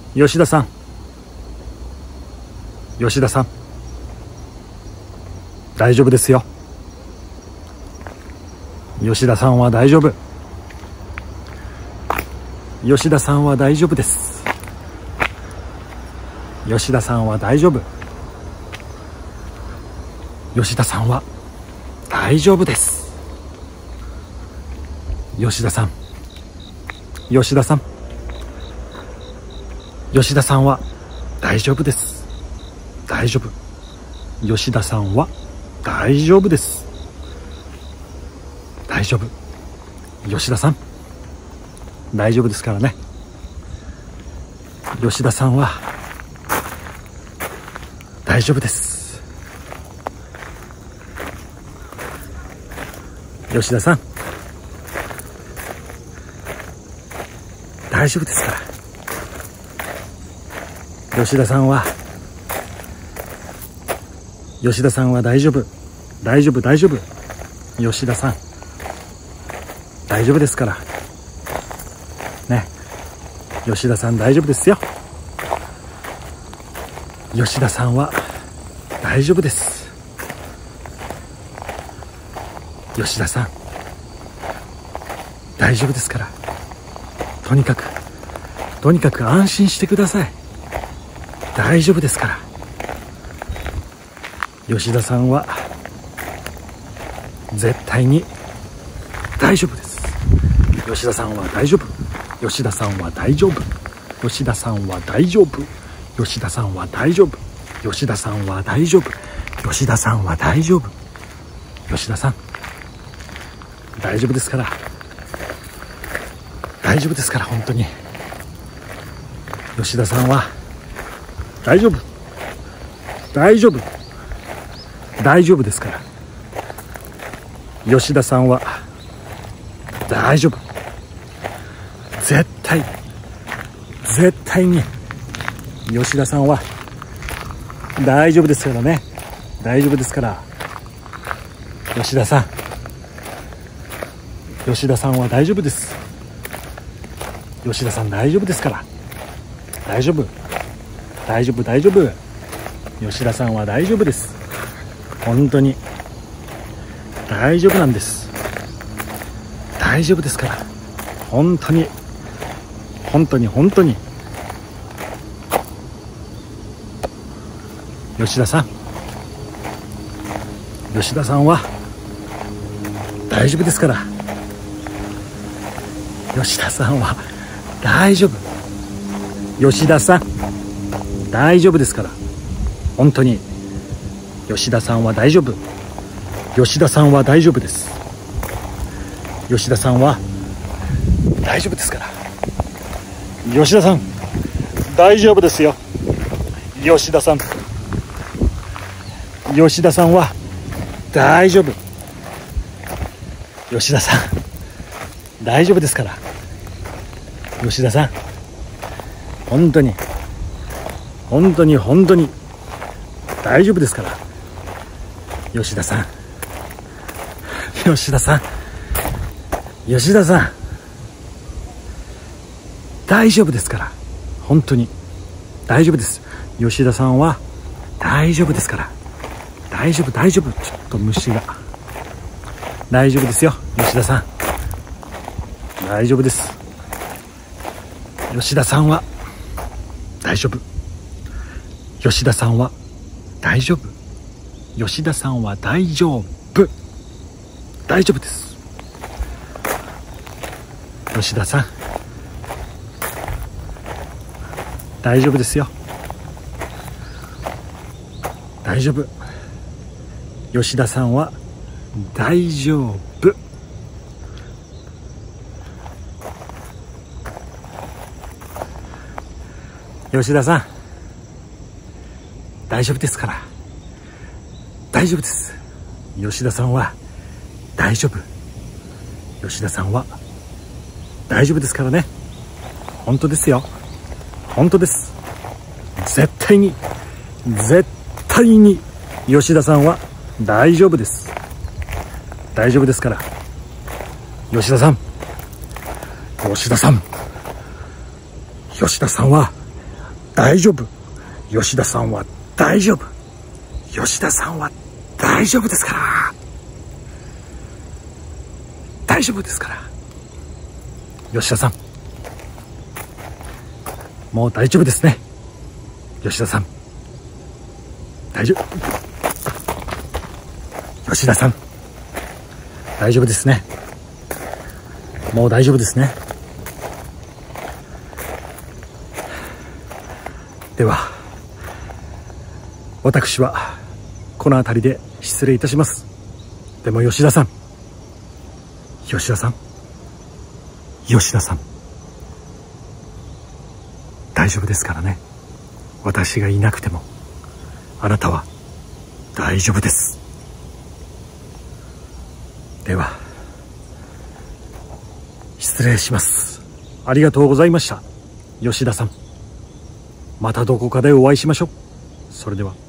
吉田さん、吉田さん、大丈夫ですよ。吉田さんは大丈夫。吉田さんは大丈夫です。吉田さんは大丈夫。吉田さんは大丈夫です。吉田さん、吉田さん、吉田さんは大丈夫です。大丈夫。吉田さんは大丈夫です。大丈夫。吉田さん、大丈夫ですからね。吉田さんは大丈夫です。吉田さん、大丈夫ですから。吉田さんは大丈夫。大丈夫、大丈夫。吉田さん、大丈夫ですからね。吉田さん大丈夫ですよ。吉田さんは大丈夫です。吉田さん大丈夫ですから、とにかく安心してください。大丈夫ですから。吉田さんは絶対に大丈夫です。吉田さんは大丈夫。吉田さんは大丈夫。吉田さんは大丈夫。吉田さんは大丈夫。吉田さんは大丈夫。吉田さんは大丈夫。吉田さん大丈夫ですから。大丈夫ですから、本当に。吉田さんは大丈夫。大丈夫。大丈夫ですから。吉田さんは大丈夫。絶対に吉田さんは大丈夫ですからね。大丈夫ですから。吉田さんは大丈夫です。吉田さん大丈夫ですから。大丈夫。大丈夫、大丈夫。吉田さんは大丈夫です。本当に大丈夫なんです。大丈夫ですから。本当に吉田さんは大丈夫ですから。吉田さんは大丈夫。吉田さん大丈夫ですから。本当に吉田さんは大丈夫。吉田さんは大丈夫です。吉田さんは大丈夫ですから。吉田さん大丈夫ですよ。吉田さんは大丈夫。吉田さん大丈夫ですから。吉田さん本当に大丈夫ですから。吉田さん大丈夫ですから。本当に大丈夫です。吉田さんは大丈夫ですから。大丈夫。ちょっと虫が。大丈夫ですよ。吉田さん大丈夫です。吉田さんは大丈夫。吉田さんは大丈夫。吉田さんは大丈夫。大丈夫です。吉田さん大丈夫ですよ。大丈夫。吉田さんは大丈夫。吉田さん大丈夫ですから。大丈夫です。吉田さんは大丈夫。吉田さんは大丈夫ですからね。本当ですよ。本当です。絶対に吉田さんは大丈夫です。大丈夫ですから。吉田さんは大丈夫。吉田さんは大丈夫。吉田さんは大丈夫ですから。大丈夫ですから。吉田さん、もう大丈夫ですね。吉田さん、大丈夫。吉田さん、大丈夫ですね。もう大丈夫ですね。では、私はこの辺りで失礼いたします。でも吉田さん、吉田さん、吉田さん、大丈夫ですからね。私がいなくてもあなたは大丈夫です。では失礼します。ありがとうございました。吉田さん、またどこかでお会いしましょう。それでは。